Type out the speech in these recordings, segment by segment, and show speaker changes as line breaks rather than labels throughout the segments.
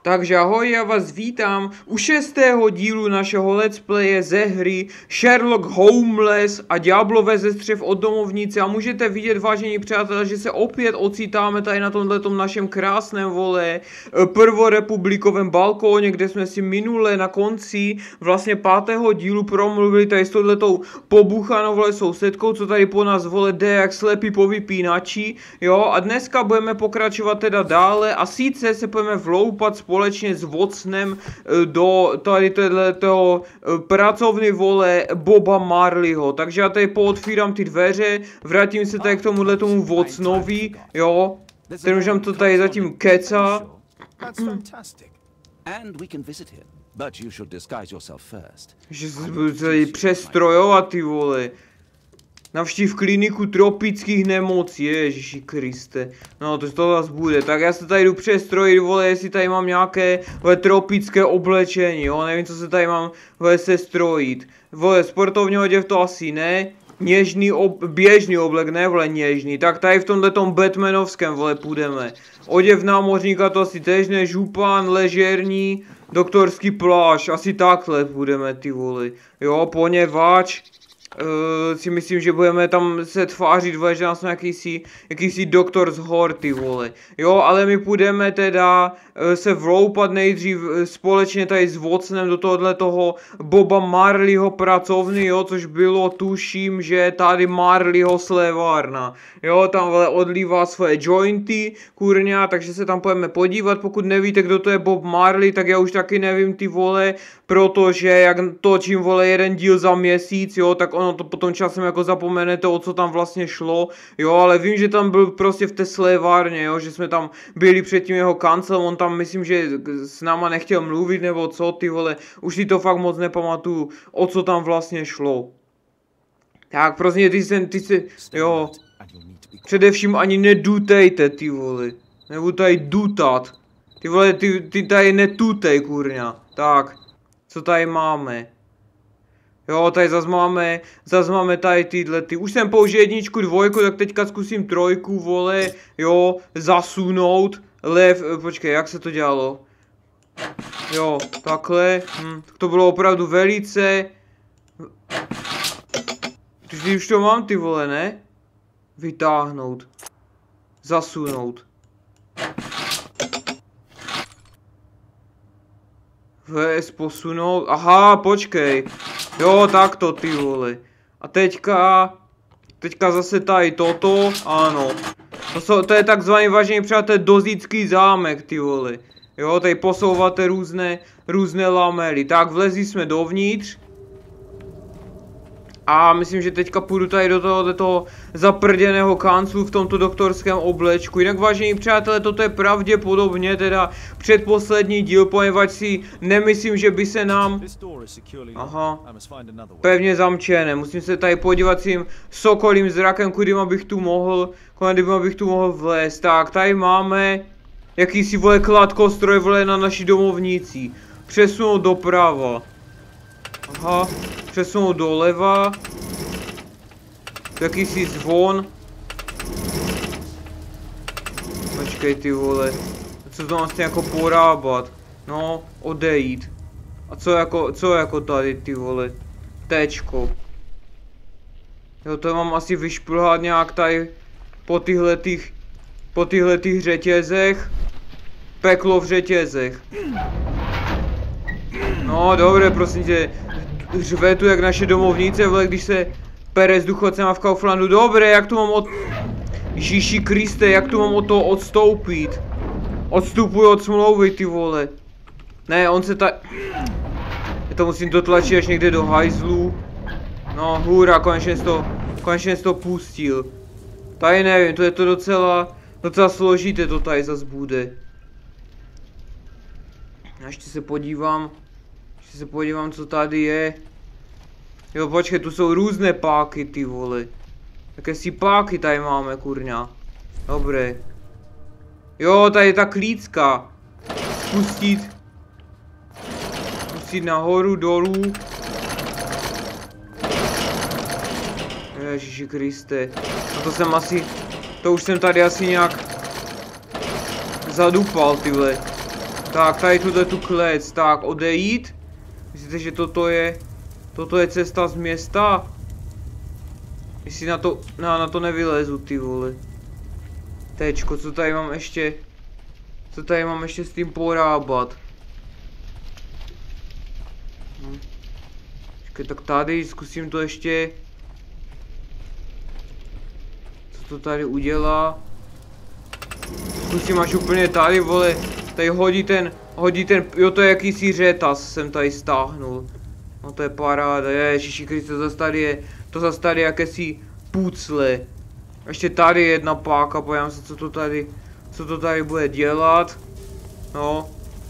Takže ahoj, já vás vítám u 6. dílu našeho let's playe ze hry Sherlock Holmes a Ďáblové ze střev od domovnice a můžete vidět, vážení přátelé, že se opět ocitáme tady na tomhletom našem krásném prvorepublikovém balkóně, kde jsme si minule na konci vlastně 5. dílu promluvili tady s touhletou pobuchanou sousedkou, co tady po nás jde jak slepý po vypínači, jo, a dneska budeme pokračovat teda dále a sice se budeme vloupat společně s Watsonem do tady toho pracovny Boba Marleyho. Takže já tady pootvírám ty dveře, vrátím se tady k tomu Watsonovi, jo, ten už nám to tady zatím kecá. Že se budu tady přestrojovat, ty vole. Navštív kliniku tropických nemocí, Ježiši Kriste. No to zase bude, tak já se tady jdu přestrojit, vole, jestli tady mám nějaké tropické oblečení, jo, nevím, co se tady mám sestrojit. Vole, sportovní oděv to asi ne, běžný oblek, ne, vole, něžný, tak tady v tomhletom Batmanovském, vole, půjdeme. Oděv námořníka to asi tež ne, župan, ležerní, doktorský plášť, asi takhle půjdeme, ty vole, jo, poněvadž si myslím, že budeme tam se tvářit, vole, že nás jsou jakýsi doktor z hor, ty vole. Jo, ale my půjdeme teda se vloupat nejdřív společně tady s Watsonem do toho Boba Marleyho pracovny, jo, což bylo, tuším, že tady Marleyho slévárna. Jo, tam, vole, odlívá svoje jointy, kurňa, takže se tam půjdeme podívat. Pokud nevíte, kdo to je Bob Marley, tak já už taky nevím, ty vole, protože jak točím, vole, jeden díl za měsíc, jo, tak ono to potom časem jako zapomenete, o co tam vlastně šlo, jo, ale vím, že tam byl prostě v té slévárně, jo, že jsme tam byli před tím jeho kanclem, on tam myslím, že s náma nechtěl mluvit, nebo co, ty vole, už si to fakt moc nepamatuju, o co tam vlastně šlo. Tak, prostě ty se, jo, především ani nedutejte, ty vole, nebudu tady dutat, ty vole, ty tady netutej, kurňa, tak, co tady máme? Jo, tady zase máme tady ty. Už jsem použil jedničku, dvojku, tak teďka zkusím trojku, vole, jo, zasunout, počkej, jak se to dělalo? Jo, takhle, to bylo opravdu velice. Už to mám, ty vole, ne? Vytáhnout. Zasunout. Posunout, aha, počkej. Jo, takto, ty vole. A teďka zase tady toto, ano. To je takzvaný, vážení přátelé, dozítský zámek, ty vole. Jo, tady posouváte různé lamely. Tak, vlezli jsme dovnitř. A myslím, že teďka půjdu tady do toho zaprděného kanclu v tomto doktorském oblečku. Jinak, vážení přátelé, toto je pravděpodobně teda předposlední díl, poněvadž si nemyslím, že by se nám... Aha, pevně zamčené. Musím se tady podívat tím sokolím zrakem, kudy bych tu mohl vlézt. Tak, tady máme jakýsi, vole, kladkostroj, vole, na naší domovnici. Přesunout doprava. Aha, přesunout doleva. Jakýsi zvon. Počkej, ty vole. Co to mám s tím jako porábat? No, odejít. A co jako tady, ty vole? Tečko. Jo, to mám asi vyšplhat nějak tady po tyhletých řetězech. Peklo v řetězech. No, dobré, prosím tě. Řve tu jak naše domovnice, vole, když se pere s důchodcema v Kauflandu. Dobré, jak tu mám Ježíši Kriste, jak tu mám od toho odstoupit? Odstupuji od smlouvy, ty vole. Ne, on se já to musím dotlačit až někde do hajzlu. No, hurá, konečně to pustil. Tady nevím, to je to docela složité, to tady zas bude. Ještě se podívám, co tady je. Jo, počkej, tu jsou různé páky, ty vole. Jaké páky tady máme, kurňa. Dobré. Jo, tady je ta klícka. Spustit nahoru, dolů. Ježiši Kriste. No to už jsem tady asi nějak zadupal, ty vole. Tak, tady tuhle tu klec, tak, odejít. Myslíte, že toto je cesta z města? Jestli na to nevylezu, ty vole. Tečko, co tady mám ještě? Co tady mám ještě s tím porábat? Počkej, tak tady zkusím to ještě. Co to tady udělá? Zkusím až úplně tady, vole. Tady hodí ten, jo, to je jakýsi řetaz, jsem tady stáhnul. No to je paráda, ježiši Kriste, to zase tady jakési pucle. Ještě tady je jedna páka, podívám se, co to tady bude dělat. No.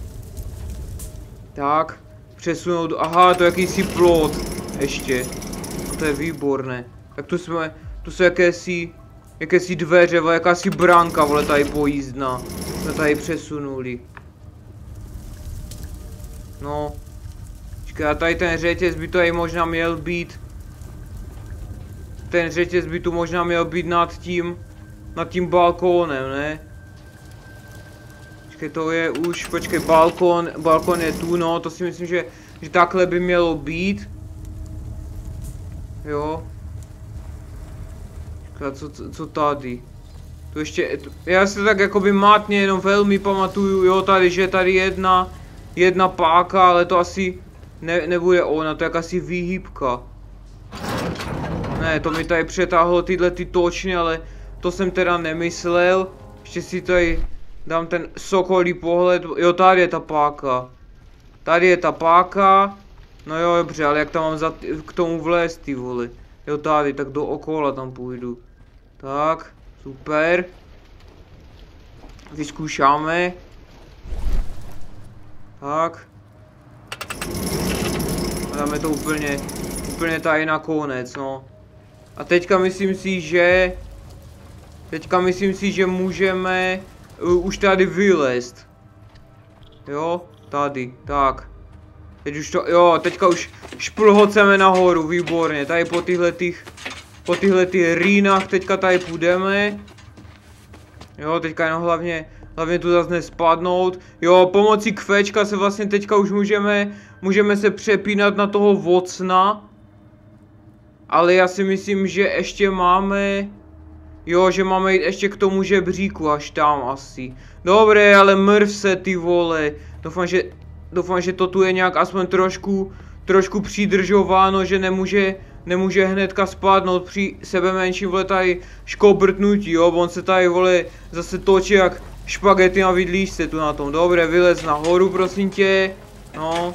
Tak, přesunout, aha, to je jakýsi plot, ještě. No to je výborné. Tak tu jsou jakési dveře, vole, jakási bránka, vole, tady pojízdná. Jsme tady přesunuli. No. Počkej, a tady ten řetěz by tady možná měl být. Ten řetěz by tu možná měl být nad tím balkónem, ne? Počkej, to je už, počkej, balkon je tu, no, to si myslím, že takhle by mělo být. Jo. Co tady? Tu ještě, já si tak jakoby mátně jenom velmi pamatuju, jo, tady, že tady jedna páka, ale to asi nebude ona, to je jakási výhybka. Ne, to mi tady přetáhlo tyhle ty točny, ale to jsem teda nemyslel. Ještě si tady dám ten sokolí pohled, jo, tady je ta páka. Tady je ta páka. No jo, dobře, ale jak tam mám k tomu vlézt, ty vole. Jo, tady, tak dookola tam půjdu. Tak, super. Vyzkoušáme. Tak. A dáme to úplně tady na konec, no. A teďka myslím si, že můžeme už tady vylézt. Jo, tady, tak. Teď už to, jo, teďka už šplhoceme nahoru, výborně. Tady po tyhle rýnách teďka tady půjdeme. Jo, teďka jenom hlavně tu zase nespadnout. Jo, pomocí kvéčka se vlastně teďka už můžeme se přepínat na toho vocna. Ale já si myslím, že ještě máme. Jo, že máme jít ještě k tomu žebříku, až tam asi. Dobré, ale mrv se, ty vole. Doufám, že to tu je nějak aspoň trošku přidržováno, že nemůže hnedka spadnout při sebe menším, vole, tady škobrtnutí, jo. On se tady, vole, zase točí jak špagety na vidlíčce tu na tom. Dobré, vylez nahoru, prosím tě. No.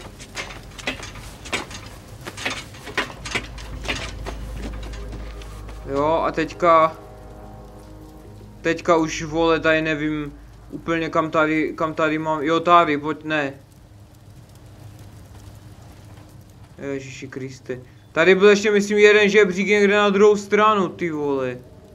Jo, a teďka už, vole, tady nevím úplně kam tady mám, jo, tady, pojď, ne. Ježiši Kriste. Tady byl ještě, myslím, jeden žebřík někde na druhou stranu, ty vole.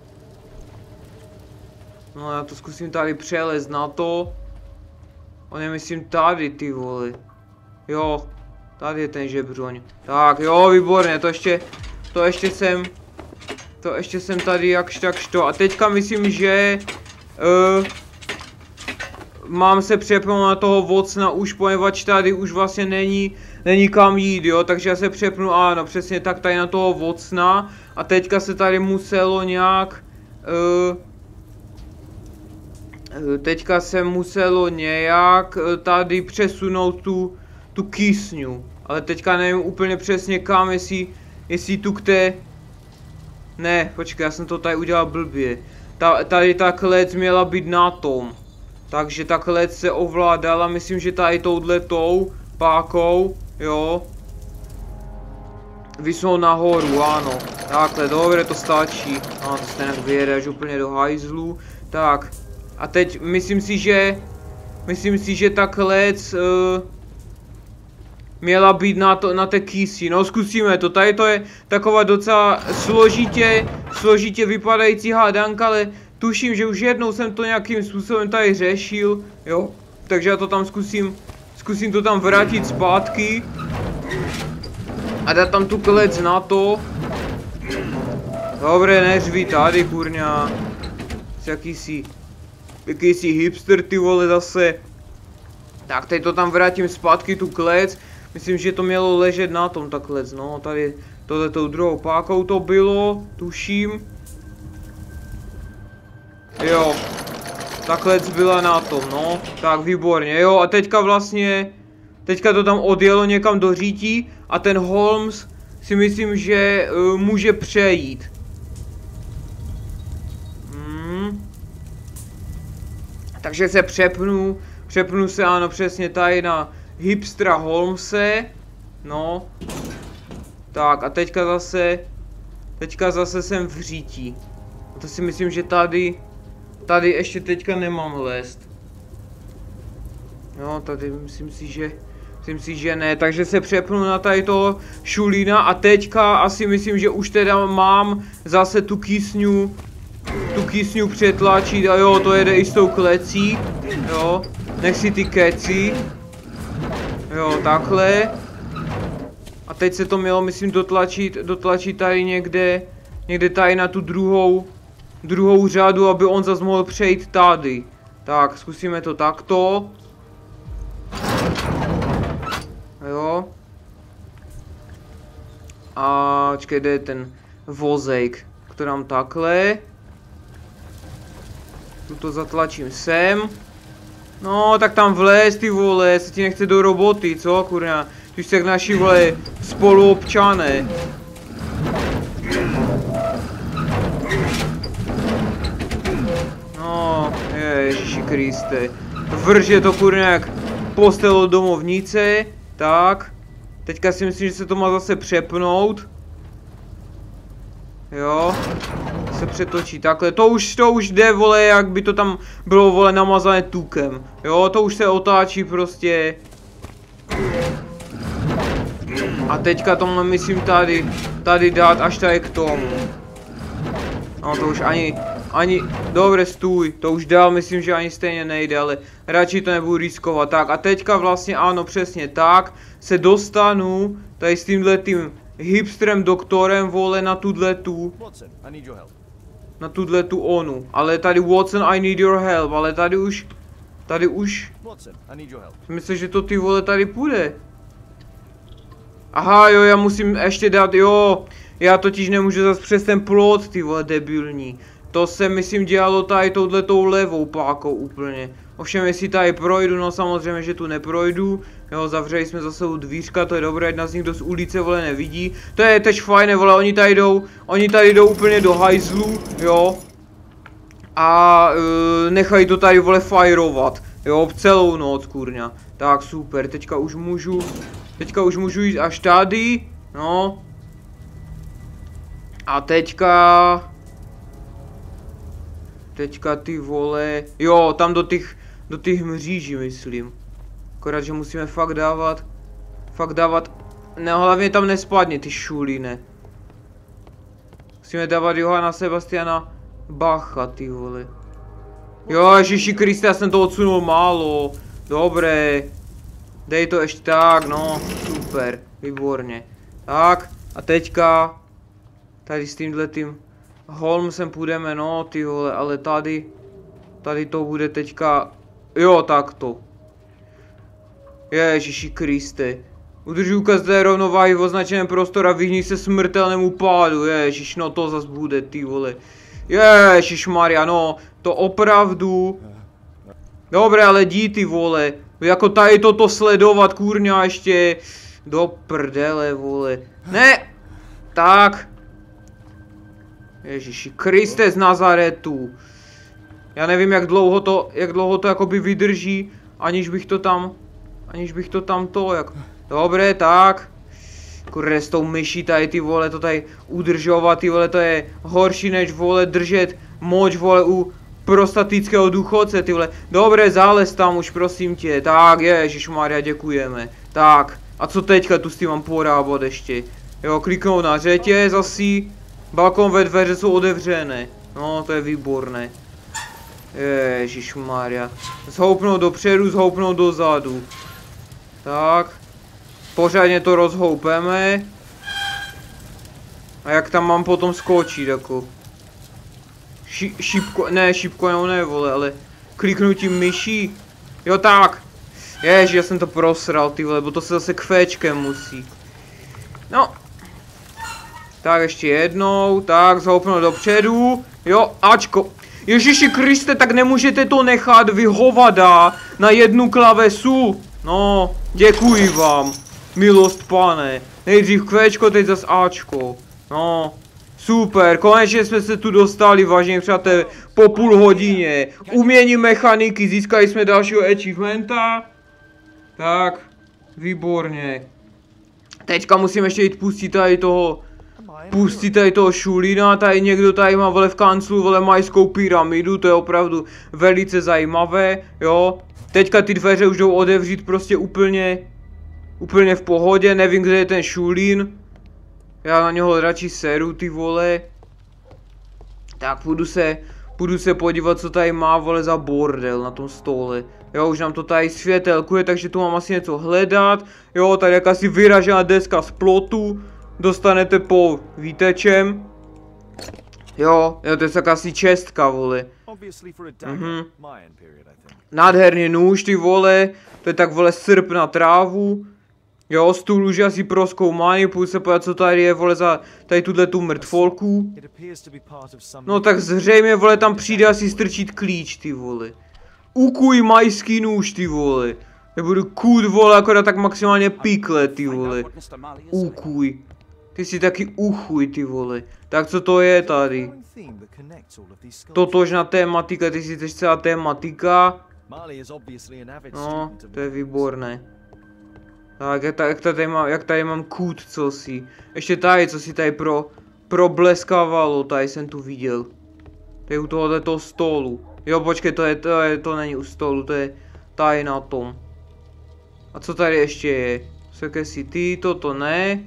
No, já to zkusím tady přelézt na to. On je, myslím, tady, ty vole. Jo, tady je ten žebroň. Tak, jo, výborně, to ještě jsem tady jakž takž to. A teďka myslím, že mám se přepnout na toho vocna už, poněvadž tady už vlastně není kam jít, jo, takže já se přepnu, ano, přesně tak, tady na toho vocna. A teďka se tady muselo nějak tady přesunout tu kysňu. Ale teďka nevím úplně přesně kam, jestli tu ne, počkej, já jsem to tady udělal blbě. Tady ta klec měla být na tom. Takže ta klec se ovládala, myslím, že tady touhletou pákou, jo. Vysunout nahoru, ano. Takhle, dobré, to stačí. Ano, to se nějak vyjede až úplně do hajzlu. Tak, a teď myslím si, že ta klec měla být na té kýsi, no zkusíme to, tady to je taková docela složitě vypadající hádanka, ale tuším, že už jednou jsem to nějakým způsobem tady řešil, jo, takže já to tam zkusím to tam vrátit zpátky a dát tam tu klec na to. Dobré, neřví tady, kurňa, jakýsi hipster, ty vole, zase. Tak, teď to tam vrátím zpátky, tu klec. Myslím, že to mělo ležet na tom, ta klec, no. Tady, tohletou druhou pákou to bylo, tuším. Jo. Ta klec byla na tom, no. Tak, výborně, jo. A teďka vlastně, teďka to tam odjelo někam do řítí a ten Holmes si myslím, že může přejít. Takže se přepnu se, ano, přesně tady na hipstra Holmese. No. Tak a teďka zase jsem v řítí. A to si myslím, že tady ještě teďka nemám lézt. No, tady myslím si, že ne, takže se přepnu na tady toho šulína a teďka asi myslím, že už teda mám zase tu kýsňu přetlačit a jo, to jede i s tou klecí, jo, nech si ty keci, jo, takhle. A teď se to mělo, myslím, dotlačit tady někde tady na tu druhou řadu, aby on zase mohl přejít tady. Tak, zkusíme to takto. Jo. A počkej, kde je ten vozejk, který mám takhle. Tuto zatlačím sem. No, tak tam vlez, ty vole, se ti nechce do roboty, co, kurňa? Ty jsi tak naši, vole, spoluobčané. No, Ježiši Kriste. Vrže to, kurňa, jak postel od domovnice. Tak. Teďka si myslím, že se to má zase přepnout. Jo. Se přetočí takhle. To už jde, vole, jak by to tam bylo, vole, namazané tukem. Jo, to už se otáčí prostě. A teďka to myslím tady dát až tady k tomu. No to už ani, dobře, stůj, to už dál myslím, že ani stejně nejde, ale radši to nebudu riskovat. Tak a teďka vlastně ano, přesně tak, se dostanu tady s tímhletým hipsterem doktorem, vole, na tuto onu. Ale tady Watson, I need your help, ale tady už, myslím, že to ty, vole, tady půjde. Aha, jo, já musím ještě dát, jo, já totiž nemůžu zase přes ten plot, ty vole, debilní. To se, myslím, dělalo tady touhletou levou pákou úplně. Ovšem, jestli tady projdu, no samozřejmě, že tu neprojdu. Jo, zavřeli jsme zase u dvířka, to je dobré, ať nás nikdo z ulice, vole, nevidí. To je teď fajné, vole, oni tady jdou úplně do hajzlu, jo. A nechají to tady, vole, fajrovat, jo, celou noc, kurňa. Tak, super, teďka už můžu jít až tady, no. A teďka ty, vole, jo, tam do těch mříží, myslím. Akorát, že musíme fakt dávat, ne, hlavně tam nespadně, ty šulíne. Musíme dávat Johana Sebastiana Bacha, ty vole. Jo, Ježiši Kriste, já jsem to odsunul málo. Dobré. Dej to ještě tak, no, super, výborně. Tak, a teďka tady s tímhletým Holmesem půjdeme, no, ty vole, ale tady to bude teďka, jo, takto. Ježiši Kriste. Udrž úkaz té rovnováhy v označeném prostoru a vyhni se smrtelnému pádu, ježiš, no to zas bude, ty vole. Ježiš Maria, no, to opravdu. Dobré, ale jdi, ty vole. Jako tady toto sledovat, kurňa, ještě do prdele, vole. Ne! Tak. Ježiši Kriste z Nazaretu. Já nevím, jak dlouho to jakoby vydrží, aniž bych to tam jak... Dobré, tak. Kurde, s tou myší tady, ty vole, to tady udržovat, ty vole, to je horší než, vole, držet moč, vole, u prostatického důchodce, ty vole. Dobré, zález tam už, prosím tě. Tak, ježišmarja, děkujeme. Tak, a co teďka tu s tím mám porábat ještě? Jo, kliknout na řetěz asi. Balkonové dveře jsou otevřené. No, to je výborné. Ježišmarja. Zhoupnout dopředu, zhoupnout dozadu. Tak. Pořádně to rozhoupeme. A jak tam mám potom skočit, jako? šipko, ne, vole, ale kliknutím myší. Jo, tak. Ježi, já jsem to prosral, ty vole, bo to se zase kvéčkem musí. No. Tak ještě jednou, tak zhoupnout dopředu. Jo, Ačko. Ježiši Kriste, tak nemůžete to nechat, vy hovada, na jednu klavesu. No, děkuji vám, milost pane. Nejdřív kvéčko, teď zas Ačko. No, super, konečně jsme se tu dostali, vážení přátelé, po půl hodině. Umění mechaniky, získali jsme dalšího achievementa. Tak, výborně. Teďka musím ještě jít pustit tady toho šulína, tady někdo tady má vole v kanclu vole majskou pyramidu, to je opravdu velice zajímavé, jo. Teďka ty dveře už jdou otevřít prostě úplně v pohodě, nevím kde je ten šulín. Já na něho radši seru ty vole. Tak půjdu se podívat co tady má vole za bordel na tom stole. Jo, už nám to tady světelkuje, takže tu mám asi něco hledat. Jo, tady jakási vyražená deska z plotu. Dostanete po výtečem. Jo, to je jakási čestka, vole. Nádherný nůž, ty vole. To je tak, vole, srp na trávu. Jo, stůl už asi prozkoumaný, půjdu se podívat, co tady je, vole, za tady tu mrtvolku. No tak zřejmě, vole, tam přijde asi strčit klíč, ty vole. Ukuj majský nůž, ty vole. Nebudu kůd, vole, akorát tak maximálně pikle, ty vole. Ukuj. Ty si taky uchuj, ty vole. Tak co to je tady? Totožná tématika, ty si teď celá tématika. No, to je výborné. Tak, jak tady mám kůd, co si. Ještě tady, co si tady probleskávalo, tady jsem tu viděl. Tady u tohoto stolu. Jo, počkej, to není u stolu, to je tady na tom. A co tady ještě je? Sekej si ty, toto ne.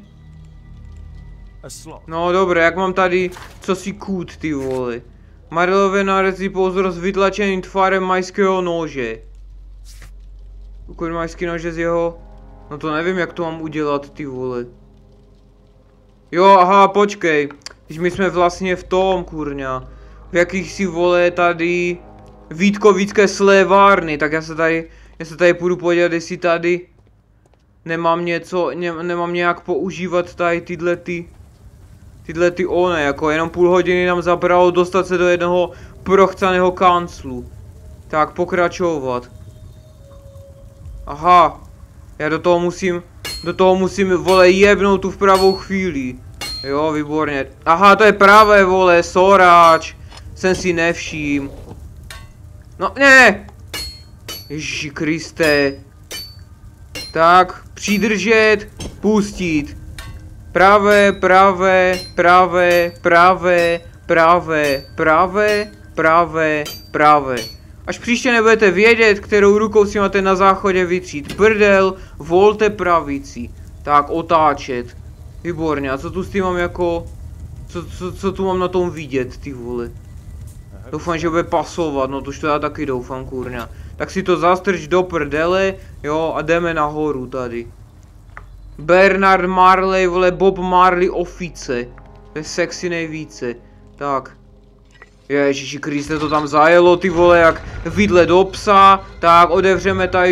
No dobré, jak mám tady, co si kůd, ty vole. Marilové nárezí pozor s vytlačeným tvarem majského nože. Ukud majský nože z jeho... No to nevím, jak to mám udělat, ty vole. Jo, aha, počkej. Když my jsme vlastně v tom, kurňa. V jakých si vole tady... Vítkovické slévárny, tak já se tady půjdu podívat, jestli tady... Nemám nějak používat tady tyhle one, jako jenom půl hodiny nám zabralo dostat se do jednoho prochcaného kanclu. Tak, pokračovat. Aha. Já do toho musím, vole, jebnout tu v pravou chvíli. Jo, výborně. Aha, to je pravé, vole, soráč. Jsem si nevším. No, ne! Ježiši Kriste. Tak, přidržet, pustit. Pravé, pravé, pravé, pravé, pravé, pravé, pravé, pravé. Až příště nebudete vědět, kterou rukou si máte na záchodě vytřít prdel, volte pravici. Tak, otáčet. Výborně, a co tu s tím mám jako... Co tu mám na tom vidět, ty vole? Doufám, že bude pasovat, no tož to já taky doufám, kurňa. Tak si to zastrč do prdele, jo, a jdeme nahoru tady. Bernard Marley, vole, Bob Marley ofice. To je sexy nejvíce. Tak. Ježiši Kriste, to tam zajelo, ty vole, jak vidle do psa. Tak, otevřeme tady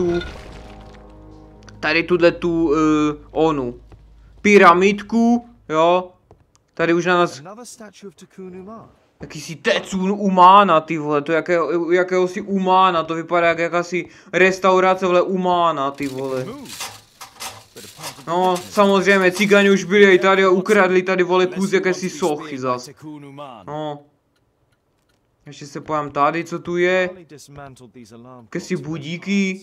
tu onu. Pyramidku, jo. Tady už na nás... Jakýsi Tetsun Umána, ty vole, to jakéhosi Umána, to vypadá jak jakási restaurace, vole, Umána, ty vole. No, samozřejmě, cigani už byli tady a ukradli tady, vole, kus jakési sochy zas. No. Ještě se pojďme tady, co tu je. Jakési budíky.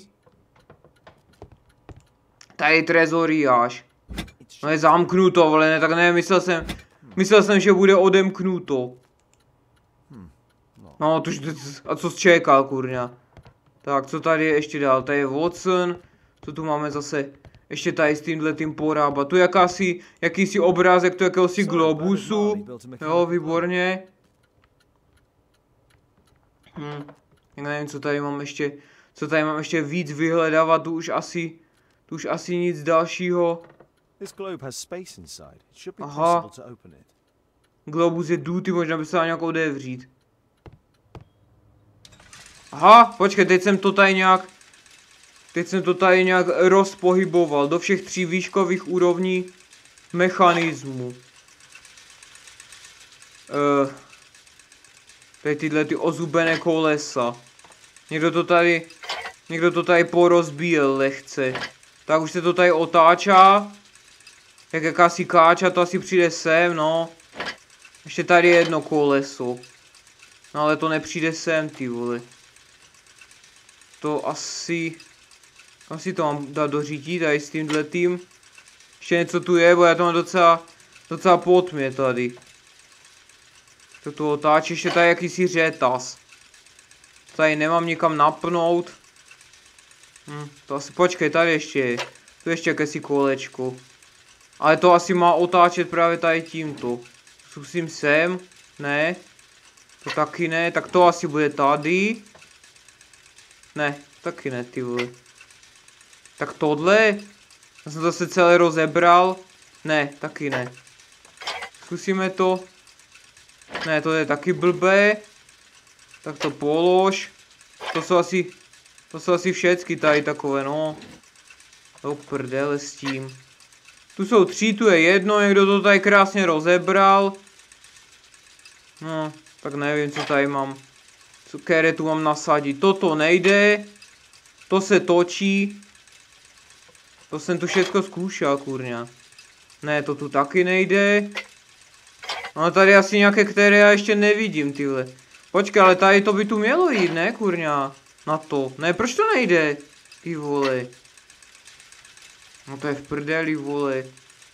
Tady je trezoriáž. No je zamknuto, vole, ne, tak ne, myslel jsem, že bude odemknuto. No, a co jsi čekal, kurňa? Tak, co tady je ještě dál? Tady je Watson. Co tu máme zase? Ještě tady s tímhletým porába. Tu jakýsi obrázek, to jakéhosi globusu. Jo, výborně. Já nevím, co tady mám ještě víc vyhledávat, tu už asi nic dalšího. Aha. Globus je duty, možná by se dal nějak otevřít. Aha, počkej, teď jsem to tady nějak... Teď jsem to tady nějak rozpohyboval do všech 3 výškových úrovní mechanismu. Tady tyhle ty ozubené kolesa. Někdo to tady porozbíjel lehce. Tak už se to tady otáčá. Jak jakási káča, to asi přijde sem, no. Ještě tady je jedno koleso. No ale to nepřijde sem, ty vole. To asi to mám dát do řítí tady s tímhletým. Ještě něco tu je, bo já to mám docela potmě tady. Toto otáčí, ještě tady jakýsi řetaz. Tady nemám nikam napnout. To asi, počkej, tady ještě je. Tu ještě jakési kolečko. Ale to asi má otáčet právě tady tímto. Zkusím sem. Ne. To taky ne. Tak to asi bude tady. Ne, taky ne, ty vole. Tak tohle. Já jsem zase celé rozebral. Ne, taky ne. Zkusíme to. Ne, to je taky blbé. Tak to polož. To jsou asi všechny tady takové, no. Do prdele s tím. Tu jsou 3, tu je jedno, někdo to tady krásně rozebral. No, tak nevím, co tady mám. Které tu mám nasadit. Toto nejde. To se točí. To jsem tu všechno zkoušel, kurňa. Ne, to tu taky nejde. No tady asi nějaké, které já ještě nevidím, tyhle. Počkej, ale tady to by tu mělo jít, ne, kurňa? Na to. Ne, proč to nejde? Ty vole. No to je v prdeli, vole.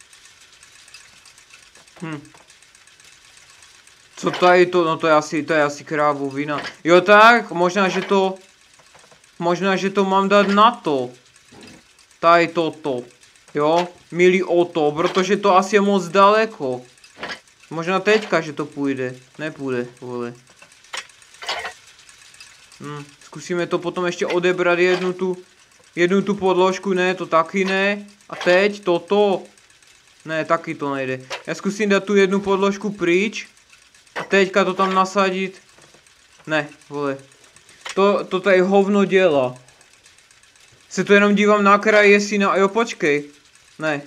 Co tady to? No to je asi krávovina. Jo tak, možná, že to mám dát na to. Tady toto. Jo, milý Oto, protože to asi je moc daleko. Možná teďka, že to půjde. Nepůjde, vole. Zkusíme to potom ještě odebrat jednu tu podložku, ne, to taky ne. A teď toto. Ne, taky to nejde. Já zkusím dát tu jednu podložku pryč. A teďka to tam nasadit. Ne, vole. To tady hovno dělá. Se to jenom dívám na kraj, jestli na... Jo, počkej. Ne.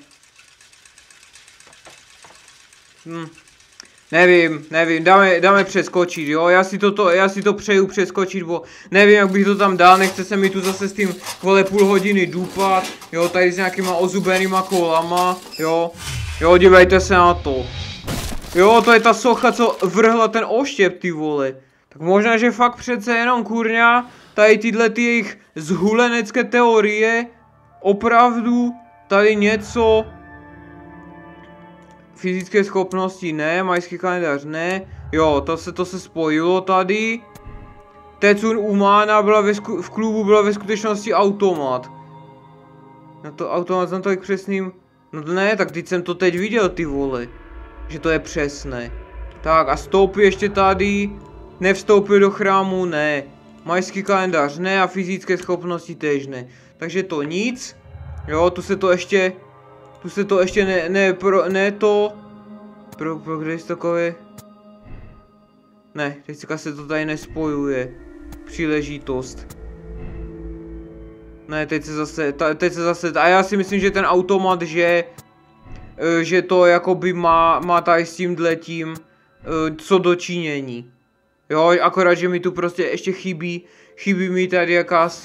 Nevím, dáme přeskočit, jo, já si to přeju přeskočit, bo nevím, jak bych to tam dal, nechce se mi tu zase s tím kvůli půl hodiny dupat, jo, tady s nějakýma ozubenýma kolama, jo, dívejte se na to. Jo, to je ta socha, co vrhla ten oštěp, ty vole. Tak možná, že fakt přece jenom, kurňa, tady tyhle ty jejich zhulenecké teorie, opravdu tady něco... Fyzické schopnosti ne, majský kalendář ne. Jo, to se spojilo tady. Tetsun Umana byla v klubu byla ve skutečnosti automat. No to automat jsem tolik přesným. No ne, tak teď jsem to teď viděl, ty vole. Že to je přesné. Tak a stoupí ještě tady. Nevstoupil do chrámu, ne. Majský kalendář ne a fyzické schopnosti tež ne. Takže to nic. Jo, tu se to ještě progres takové. Ne, teďka se to tady nespojuje. Příležitost. Ne, teď se zase, a já si myslím, že ten automat, že to jakoby má tady s tímhletím co dočinění. Jo, akorát, že mi tu prostě ještě chybí mi tady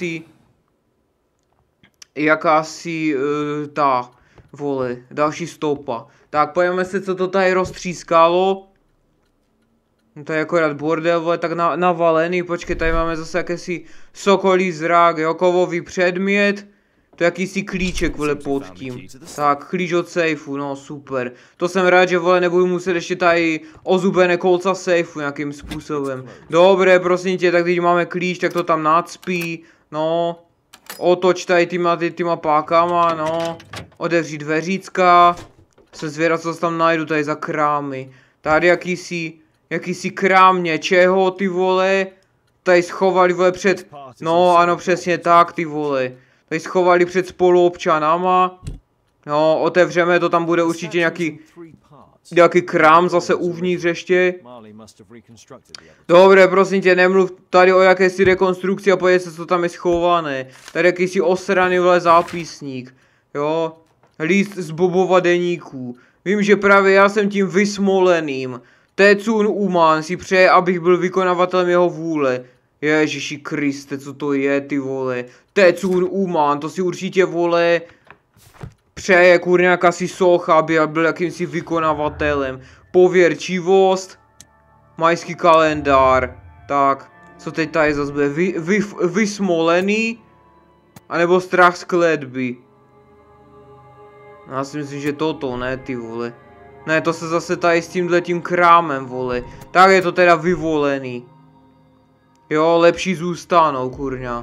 jakási ta, vole, další stopa. Tak pojďme se, co to tady roztřískalo. No to je akorát bordel, vole, tak navalený, počkej, tady máme zase jakési sokolí zrak, jo, kovový předmět. To je jakýsi klíček, vole, pod tím. Tak, klíč od sejfu, no super. To jsem rád, že, vole, nebudu muset ještě tady ozubené kolca sejfu nějakým způsobem. Dobré, prosím tě, tak teď máme klíč, tak to tam nacpí, no. Otoč tady týma pákama, no. Otevřít dveřícka. Jsem zvědav, co tam najdu tady za krámy. Tady jakýsi krám něčeho, ty vole. Tady schovali, vole, před... No, ano, přesně tak, ty vole. Tady schovali před spoluobčanama. No, otevřeme to, tam bude určitě nějaký krám zase uvnitř ještě. Dobré, prosím tě, nemluv tady o jakési rekonstrukci a podívej se, co tam je schované. Tady jakýsi osraný vole zápisník. Jo, list z Bobova deníku. Vím, že právě já jsem tím vysmoleným. Tecun Uman si přeje, abych byl vykonavatelem jeho vůle. Ježiši Kriste, co to je, ty vole. Tecun Uman, to si určitě, vole, přeje kurňa jakási socha, aby byl jakýmsi vykonavatelem. Pověrčivost. Majský kalendár. Tak, co teď tady zase bude? Vysmolený? A nebo strach z kletby? Já si myslím, že toto, ne, ty vole. Ne, to se zase tady s tímhletím krámem, vole. Tak je to teda vyvolený. Jo, lepší zůstanou, kurňa.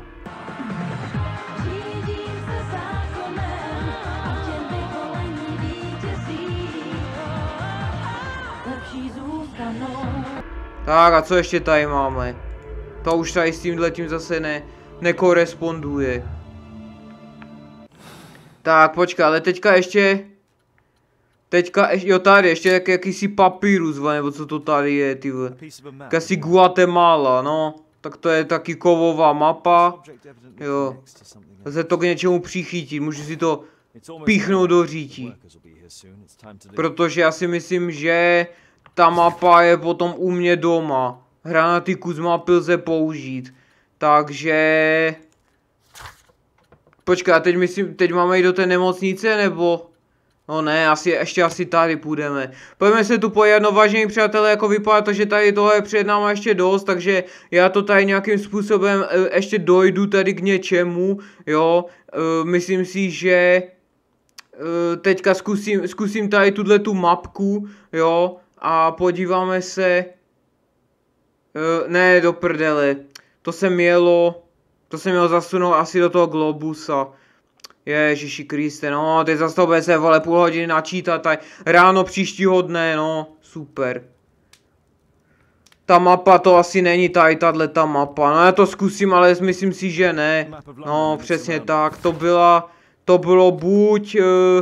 Tak a co ještě tady máme? To už tady s tímhletím zase nekoresponduje. Tak, počkej, ale teďka ještě, jo tady, ještě jakýsi papírus, nebo co to tady je, ty vole. Jakási Guatemala, no. Tak to je taky kovová mapa. Jo. Zase to k něčemu přichytit, můžu si to píchnout do řítí. Protože já si myslím, že ta mapa je potom u mě doma. Hranatý kus mapy lze použít. Takže... Počkej, a teď máme jít do té nemocnice, nebo... No ne, ještě asi tady půjdeme. Pojďme se tu pojít, no vážení přátelé, jako vypadá to, že tady toho je před náma ještě dost, takže já to tady nějakým způsobem ještě dojdu tady k něčemu, jo. Myslím si, že teďka zkusím tady tu mapku, jo, a podíváme se... Ne, do prdele, to se mělo zasunout asi do toho globusa. Ježiši Kriste, no, teď zase to bude se, vole, půl hodiny načítat, tady ráno příštího dne, no, super. Ta mapa to asi není tady, tato mapa, no já to zkusím, ale myslím si, že ne. No, přesně tak, to bylo buď,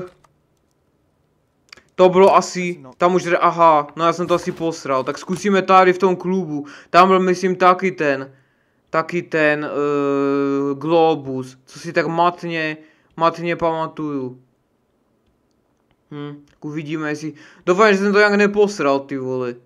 to bylo asi, tam už, aha, no já jsem to asi posral, tak zkusíme tady v tom klubu, tam byl, myslím, taky ten globus, co si tak matně pamatuju. Tak uvidíme, jestli... Doufám, že jsem to nějak neposral, ty vole.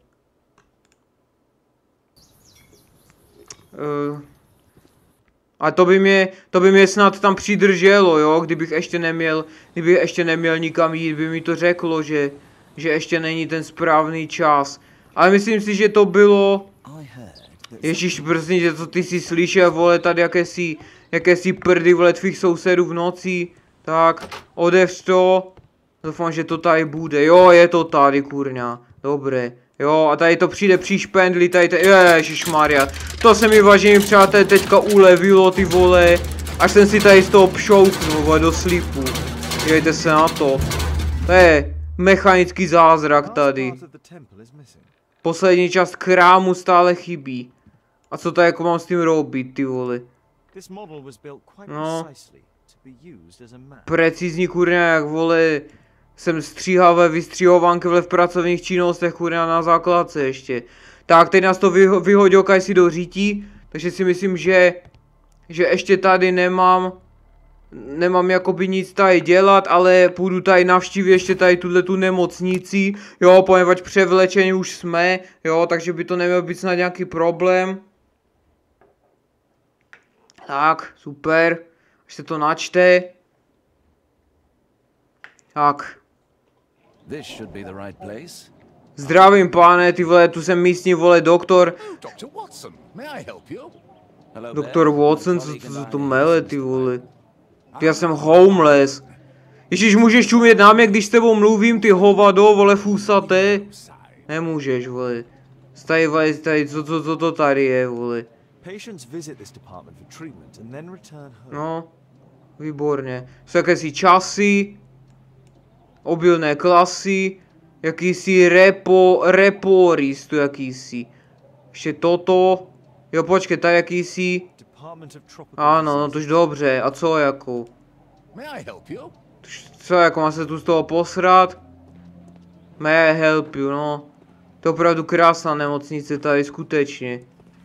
A to by mě snad tam přidrželo, jo, kdybych ještě neměl nikam jít, by mi to řeklo, že ještě není ten správný čas. Ale myslím si, že to bylo... Ježíš, prosím, že to ty si slyšel, vole, tady jakési prdy, vole, tvých sousedů v noci. Tak, odevř to. Doufám, že to tady bude. Jo, je to tady, kurňa. Dobré. Jo, a tady to přijde při špendli, ježišmarja. To se mi, vážení přátelé, teďka ulevilo, ty vole. Až jsem si tady z toho pšouknul, vole, do slipu. Dívejte se na to. To je mechanický zázrak tady. Poslední část krámu stále chybí. A co to jako mám s tím robit, ty vole? No. Precizní, kurňa, jak, vole, jsem stříhavé vystřihovánky, vole, v pracovních činnostech, kurňa, na základce ještě. Tak, teď nás to vyhodil si do řítí, takže si myslím, že ještě tady nemám jakoby nic tady dělat, ale půjdu tady navštívit ještě tady tu nemocnici, jo, poněvadž převlečení už jsme, jo, takže by to neměl být snad nějaký problém. Tak, super, až se to načte. Tak. Zdravím, pane, ty vole, tu jsem místní, vole, doktor. Doktor Watson, co to mele, ty vole. Já jsem homeless. Ježíš, můžeš čumět na mě, když s tebou mluvím, ty hovado, vole, fusaté? Nemůžeš, vole. Tady, co to tady je, vole. No, výborně. Jsou jakési časy, obilné klasy, jakýsi reporis, tu jakýsi. Ještě toto. Jo, počkej, tady jakýsi... Ano, no tož dobře, a co jako? Co jako, má se tu z toho posrat? May I help you, no. To je opravdu krásná nemocnice tady, skutečně.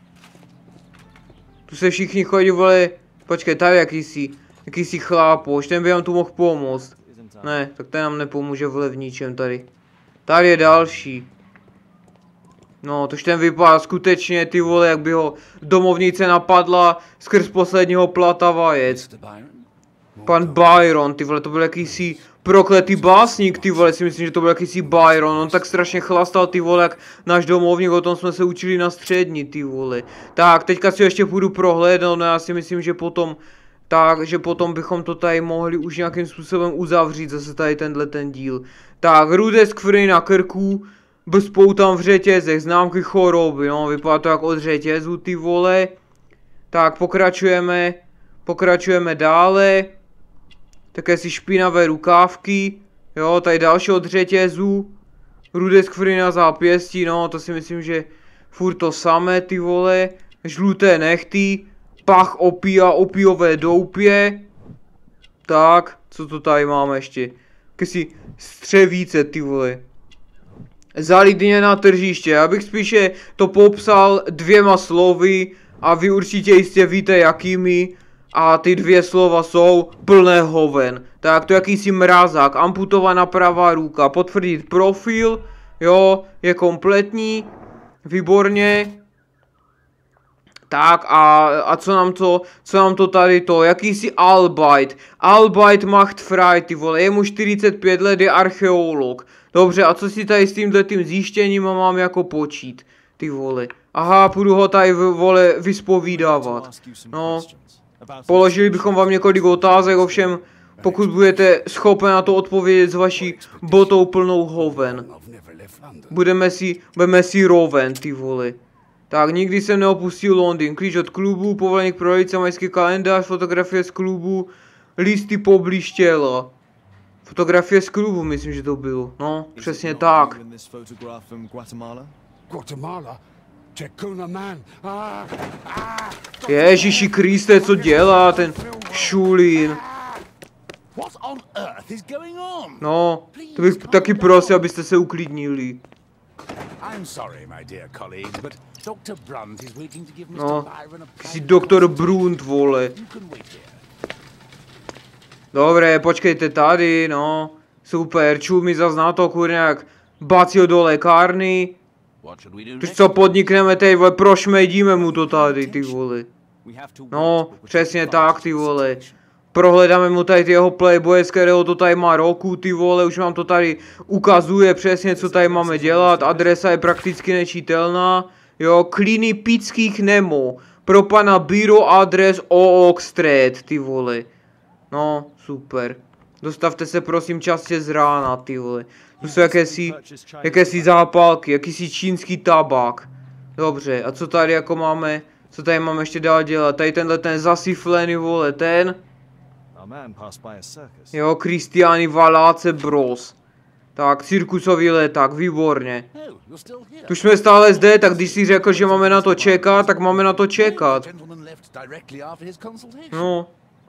Tu se všichni chodí, vole, počkej, tady jakýsi chlápoš, ten by nám tu mohl pomoct. Ne, tak ten nám nepomůže, vole, v ničem tady. Tady je další. No, tož ten vypadá skutečně, ty vole, jak by ho domovnice napadla skrz posledního plata vajec. Pan Byron, ty vole, to byl jakýsi prokletý básník, ty vole, si myslím, že to byl jakýsi Byron, on tak strašně chlastal, ty vole, jak náš domovník, o tom jsme se učili na střední, ty vole. Tak, teďka si ještě půjdu prohlédnout, no já si myslím, že potom, takže potom bychom to tady mohli už nějakým způsobem uzavřít, zase tady tenhle ten díl. Tak, rudé skvrny na krku, bezpoutám v řetězech, známky choroby, no, vypadá to jak od řetězu, ty vole. Tak, pokračujeme dále. Také si špinavé rukávky, jo, tady další od řetězu. Rudé skvrny na zápěstí, no, to si myslím, že furt to samé, ty vole. Žluté nechty, pach opia, opiové doupě. Tak, co to tady máme ještě? Jakési střevíce, ty vole. Zalidněná tržiště, já bych spíše to popsal 2 slovy a vy určitě jistě víte jakými. A ty 2 slova jsou plné hoven. Tak to jakýsi mrazák, amputovaná pravá ruka, potvrdit profil, jo, je kompletní, výborně. Tak a co nám to tady to, jakýsi Albeit macht frei, ty vole, je mu 45 let, je archeolog. Dobře, a co si tady s tímhletým zjištěním mám jako počít, ty vole. Aha, půjdu ho tady, vole, vyspovídávat. No, položili bychom vám několik otázek, ovšem, pokud budete schopen na to odpovědět s vaší botou plnou hoven. Budeme si roven, ty vole. Tak, nikdy jsem neopustil Londýn. Klíč od klubu, povolení k prodejce, majský kalendář, fotografie z klubu, listy poblíž těla. Fotografie z klubu, myslím, že to bylo. No, přesně tak. Ježíši Kriste, co dělá ten šulín? No, to bych taky prosil, abyste se uklidnili. No, jsi doktor Brunt, vole. Dobré, počkejte tady, no. Super, čul mi zas na to, kurně, jak bacil do lékárny. Tož co podnikneme tady, vole, prošmejdíme mu to tady, ty vole. No, přesně tak, ty vole. Prohledáme mu tady ty jeho playboye, z kterého to tady má roku, ty vole, už vám to tady ukazuje přesně, co tady máme dělat, adresa je prakticky nečitelná, jo, Kliny Pických Nemo, pro pana Biro adres Oak Street, ty vole, no, super, dostavte se prosím častě z rána, ty vole, tu jsou jakési zápalky, jakýsi čínský tabák, dobře, a co tady jako máme, co tady máme ještě dál dělat, tady tenhle ten zasiflený, vole, ten, jo, Kristiány Valáce Bros. Tak, cirkusový leták, výborně. Tu jsme stále zde, tak když jsi řekl, že máme na to čekat, tak máme na to čekat. No.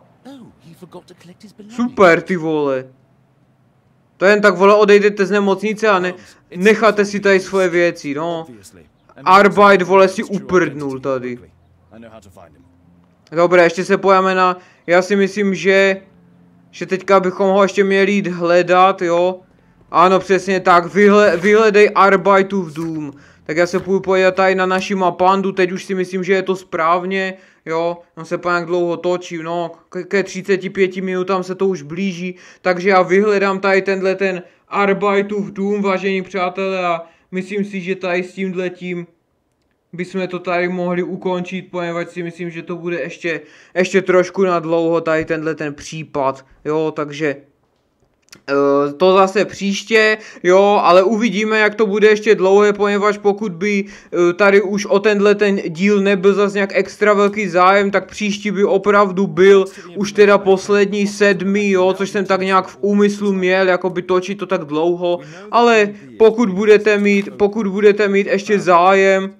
Super, ty vole. To jen tak, vole, odejdete z nemocnice a necháte si tady svoje věci, no. Arbeit, vole, si uprdnul tady. Dobré, ještě se pojďme na... Já si myslím, že teďka bychom ho ještě měli jít hledat, jo. Ano, přesně tak, vyhledej Arbeitův dům. Tak já se půjdu podívat tady na naši mapandu, teď už si myslím, že je to správně, jo. On se nějak dlouho točí, no, ke 35 minutám se to už blíží. Takže já vyhledám tady tenhle ten Arbeitův dům, vážení přátelé, a myslím si, že tady s tímhletím bychom to tady mohli ukončit, poněvadž si myslím, že to bude ještě trošku na dlouho tady tenhle ten případ, jo, takže to zase příště, jo, ale uvidíme, jak to bude ještě dlouhé, poněvadž pokud by tady už o tenhle ten díl nebyl zase nějak extra velký zájem, tak příští by opravdu byl už teda poslední 7, jo, což jsem tak nějak v úmyslu měl, jako by točit to tak dlouho, ale pokud budete mít ještě zájem,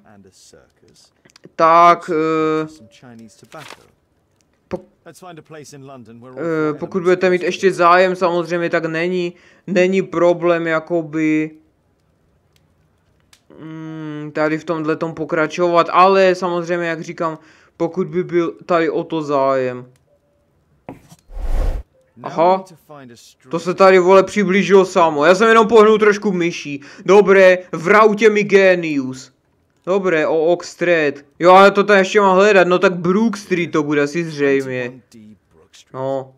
tak pokud budete mít ještě zájem, samozřejmě, tak není problém jakoby tady v tomhletom pokračovat, ale samozřejmě, jak říkám, pokud by byl tady o to zájem. Aha, to se tady, vole, přiblížilo samo. Já jsem jenom pohnul trošku myší. Dobré, vrautě mi Genius. Dobré, o Oak Street. Jo, ale to tam ještě mám hledat, no tak Brook Street to bude asi zřejmě. No.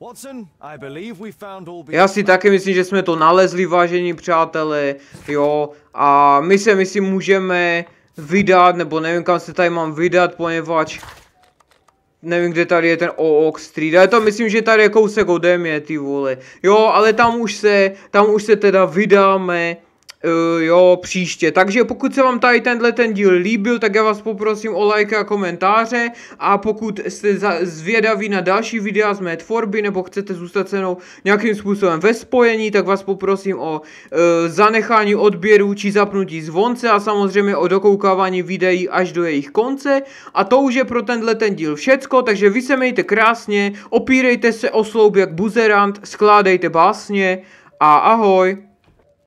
Já si taky myslím, že jsme to nalezli, vážení přátelé, jo, a my se, myslím, můžeme vydat, nebo nevím, kam se tady mám vydat, poněvadž nevím, kde tady je ten Oak Street, ale to myslím, že tady je kousek ode mě, ty vole, jo, ale tam už se teda vydáme, jo, příště. Takže pokud se vám tady ten díl líbil, tak já vás poprosím o like a komentáře, a pokud jste zvědaví na další videa z mé tvorby, nebo chcete zůstat se mnou nějakým způsobem ve spojení, tak vás poprosím o zanechání odběru či zapnutí zvonce a samozřejmě o dokoukávání videí až do jejich konce. A to už je pro ten díl všecko, takže vy se mějte krásně, opírejte se o sloub jak buzerant, skládejte básně a ahoj.